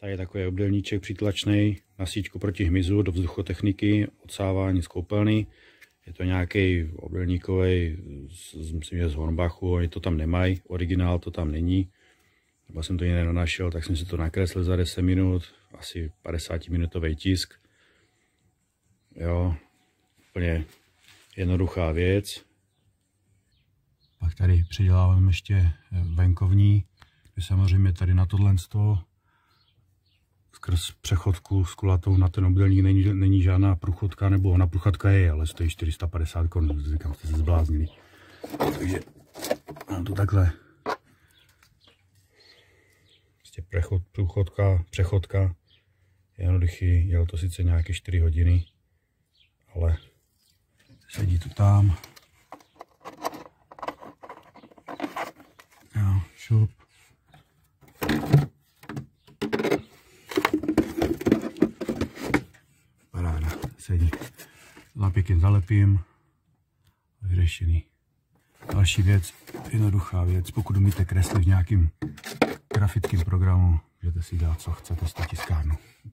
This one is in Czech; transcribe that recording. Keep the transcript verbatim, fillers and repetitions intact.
Tady je takový obdélníček přitlačný na síťku proti hmyzu do vzduchotechniky, odsávání z koupelny. Je to nějaký obdélníkový, myslím, že z Hornbachu, oni to tam nemají, originál to tam není. Nebo jsem to někde nenašel, tak jsem si to nakreslil za deset minut, asi padesátiminutové tisk. Jo, úplně jednoduchá věc. Pak tady přidělávám ještě venkovní, že samozřejmě tady na tohle skrz přechodku s kulatou na ten obdélník není, není žádná průchodka, nebo ona průchodka je, ale stojí čtyři sta padesát korun, říkám, jste se zbláznili. Takže mám tu takhle prostě přechod, průchodka, přechodka, jednoduchý, jelo to sice nějaké čtyři hodiny, ale sedí to tam. Jo, šup. Paráda, sedí. Lapíkem zalepím. Vyřešený. Další věc, jednoduchá věc, pokud umíte kreslit v nějakým grafickým programu, můžete si dát, co chcete z té tiskárnu.